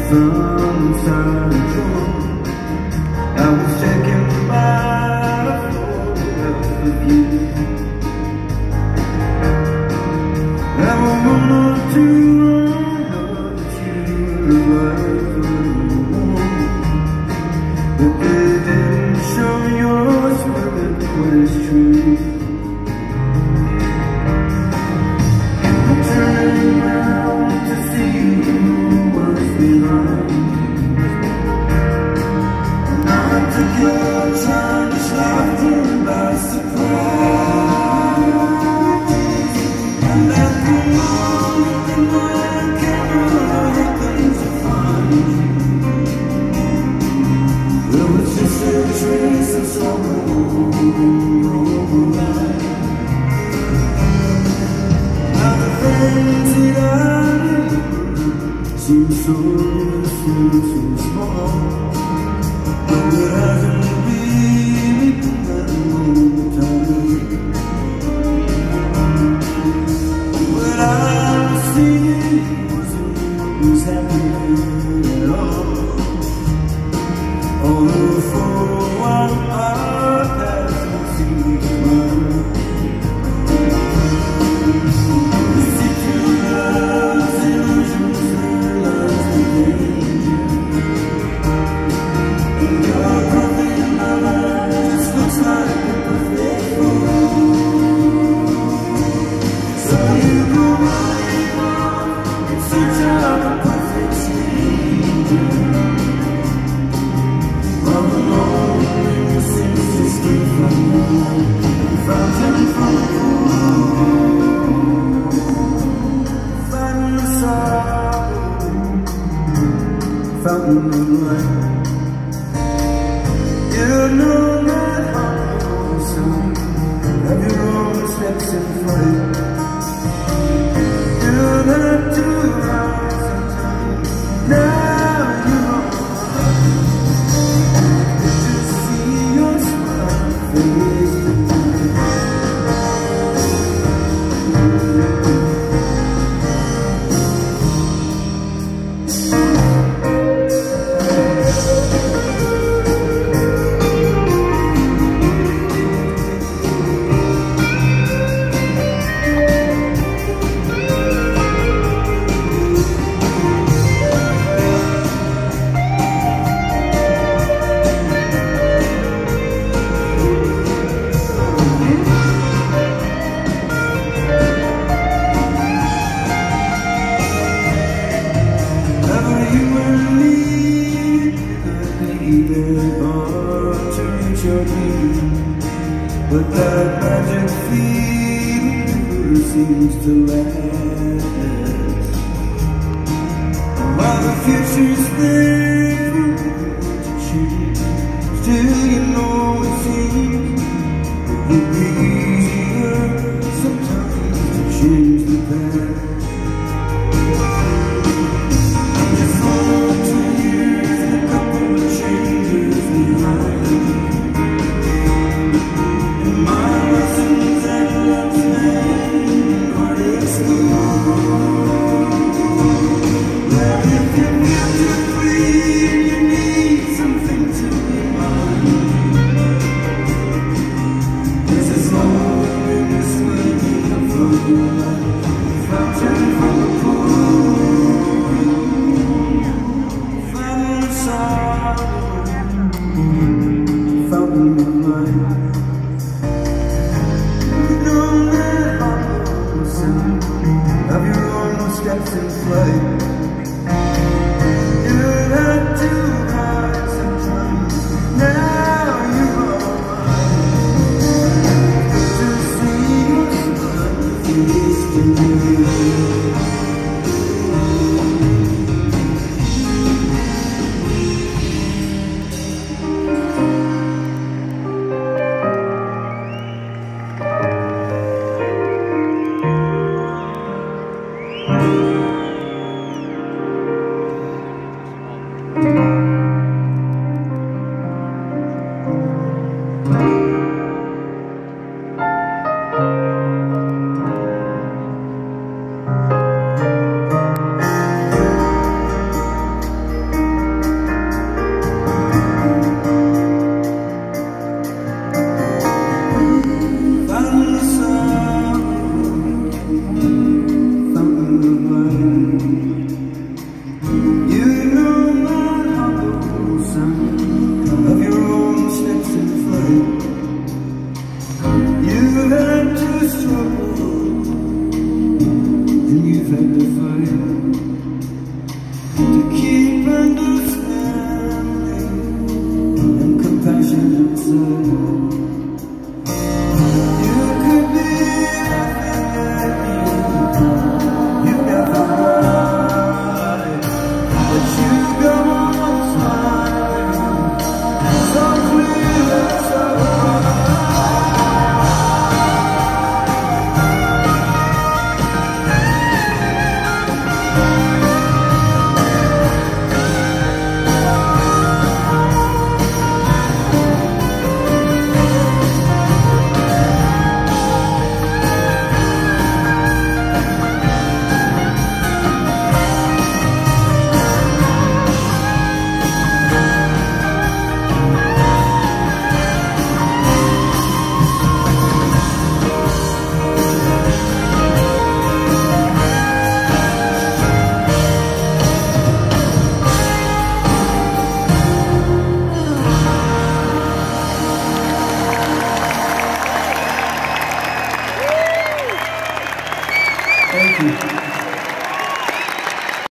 from inside the door. I was checking my photograph of you. I wanted to know that you were alive, but they didn't show yours, but it was true. I'm turning around to see what's behind. Not to your time to slide in by surprise. And at the moment that my camera happens to find you, there was just a trace of sorrow in your life. Now the things that I knew seem so small. But it hasn't really been that long time. What I was seeing wasn't what was happening at all. Although for a while our paths seemed to run. We see through love's illusions, realize the danger. Your perfect lover just looks like a perfect fool. So you go running off in search of a perfect stranger. All alone in your sins, escape from home, fountain from a pool. Fighting the sorrow, fountain of light. You know that I'm son of your own steps in flight. You have to rise in time. Now you're on. To see your smile face to but that magic feeling never seems to last. While the future's there for to change, still you know it seems it would be easier sometimes to change the past. Just 1 or 2 years and a couple of changes behind. My lessons at love's name are in school. Well, if you feel too free and you need something to remind, this is loneliness waiting for your life. Fountain from the pool, fountain of sorrow, fountain of light. Of your own steps in flight.